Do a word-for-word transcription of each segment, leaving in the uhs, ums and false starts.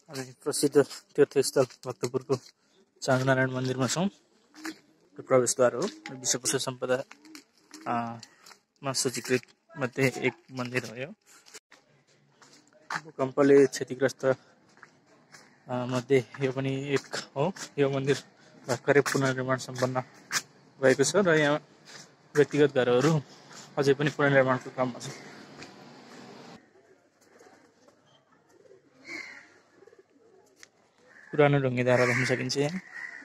हामी प्रसिद्ध तीर्थस्थल भक्तपुरको चागुनारायण मन्दिरमा छौँ। यो प्रवेशद्वार हो। विश्व विश्व सम्पदा मा सूचीकृत मध्ये एक मन्दिर हो। यो भूकम्पले क्षतिग्रस्त मध्ये यो पनि एक हो। यो मन्दिर भर्खरै पुनर्निर्माण सम्पन्न भएको छ र यहाँ व्यक्तिगत घरहरू अझै पनि पुनर्निर्माणको काममा छ। पुरानो ढुङ्गेधारा देख्न सकिन्छ यहाँ।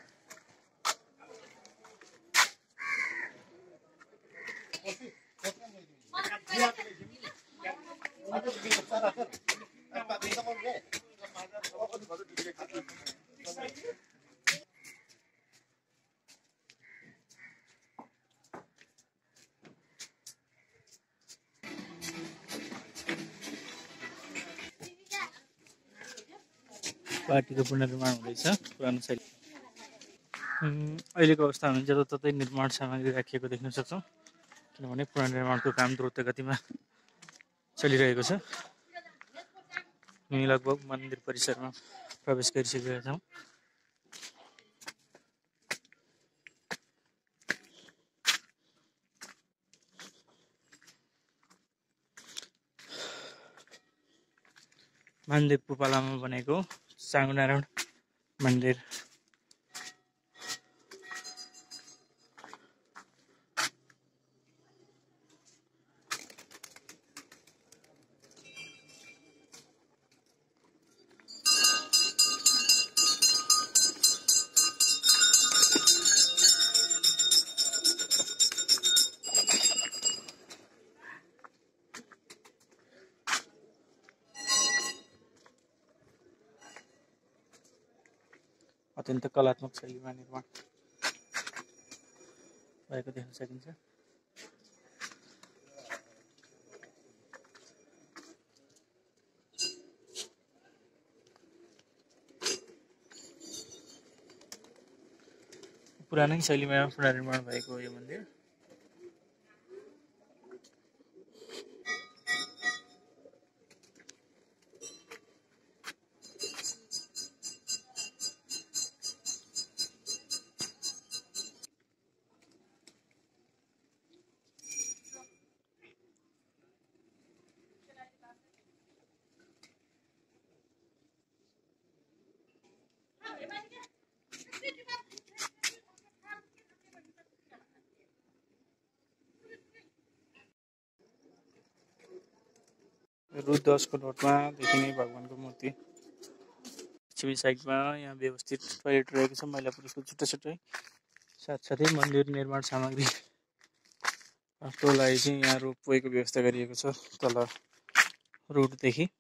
पार्टीको पुनर्निर्माण हुँदैछ पुरानो शैली। अहिलेको अवस्थामा हामी जताततै निर्माण सामग्री राखिएको देख्न सक्छौँ, किनभने पुनर्निर्माणको काम द्रुत गतिमा चलिरहेको छ। हामी लगभग मन्दिर परिसरमा प्रवेश गरिसकेका छौँ। मानदेव भूपालामा बनेको चागुनारायण मन्दिर। अत्यन्त कलात्मक शैलीमा निर्माण भएको देख्न सकिन्छ। पुरानै शैलीमा पुनर्निर्माण भएको यो मन्दिर। रु दसको नोटमा देखिने भगवानको मूर्ति। पश्चिमी साइडमा यहाँ व्यवस्थित टोयलेट रहेको छ, मैला पुरुषको छुट्टै छुट्टै। साथसाथै मन्दिर निर्माण सामग्री को लागि चाहिँ यहाँ रोपवेको व्यवस्था गरिएको छ तल रोडदेखि।